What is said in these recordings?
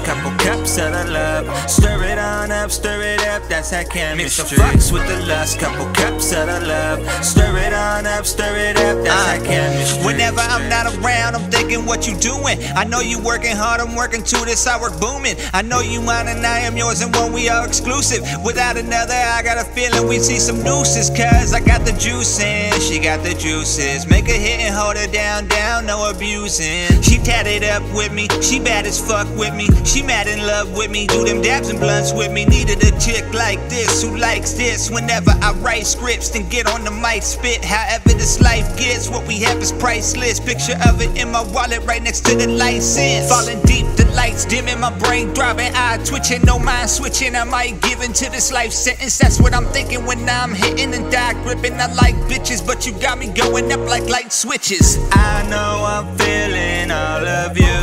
lust, couple cups of the love. Stir it on up, stir it up, that's that chemistry. Mix the fucks with the lust, couple cups of the love. Stir it on up, stir it up, that's that chemistry. Whenever I'm not around, I'm thinking what you doing. I know you working hard, I'm working too, this I work booming. I know you mine and I am yours, and one we are exclusive. Without another, I got a feeling we see some nooses. Cause I got the juice and she got the juices. Make a hit and hold her down, no abusing. She tatted up with me, she bad as fuck with me. She mad in love with me, do them dabs and blunts with me. Needed a chick like this, who likes this. Whenever I write scripts, then get on the mic, spit. However this life gets, what we have is priceless. Picture of it in my wallet right next to the license. Falling deep, the lights dimming, my brain throbbing, eye twitching, no mind switching. I might give into this life sentence, that's what I'm thinking when I'm hitting and die gripping. I like bitches, but you got me going up like light switches. I know I'm feeling all of you,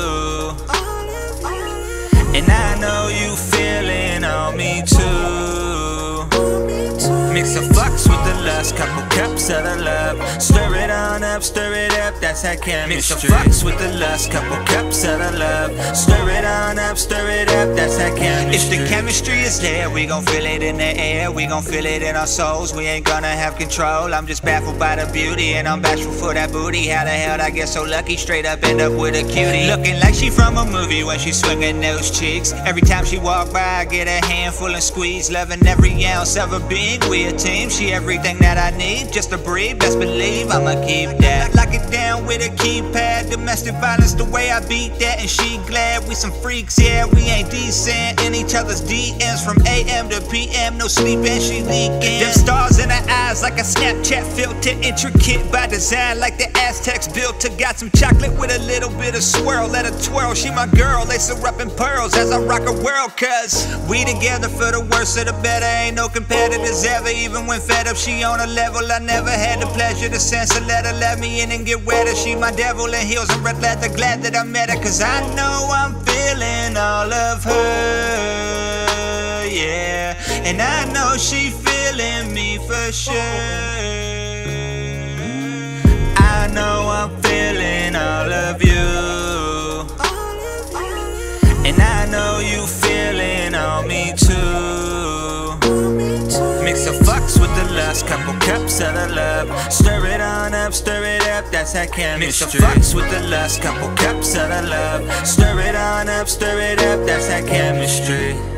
and I know you feeling on me too. Mix the fucks with the lust, couple cups of the love. Stir it on up, stir it up, that's that chemistry. Mix the fucks with the lust, couple cups of the love. Stir it on up, stir it up, that's that chemistry. If the chemistry is there, we gon' feel it in the air. We gon' feel it in our souls, we ain't gonna have control. I'm just baffled by the beauty, and I'm bashful for that booty. How the hell I get so lucky, straight up end up with a cutie. Looking like she from a movie when she swinging those cheeks. Every time she walk by, I get a handful and squeeze. Loving every ounce of her being, we a team. She everything that I need, just to breathe, best believe I'ma keep that. Lock it down with a keypad, domestic violence the way I beat that. And she glad we some freaks, yeah, we ain't decent in each other's DMs from AM to PM, no sleeping, she leaking. Them stars in her eyes like a Snapchat filter, intricate by design like the Aztecs built her. Got some chocolate with a little bit of swirl, let her twirl, she my girl, lace her up in pearls as I rock her world. Cause we together for the worse or the better, ain't no competitors ever. Even when fed up, she on a level I never had the pleasure, the sense to let her let me in and get wetter. She my devil in heels and red leather, glad that I met her. Cause I know I'm feeling all of her, yeah. And I know she feeling me for sure. I know I'm feeling all of you, and I know you feeling on me too. Mix the fucks with the lust, couple cups of the love. Stir it on up, stir it up, that's that chemistry. Mix the fucks with the lust, couple cups of the love. Stir it on up, stir it up, that's that chemistry.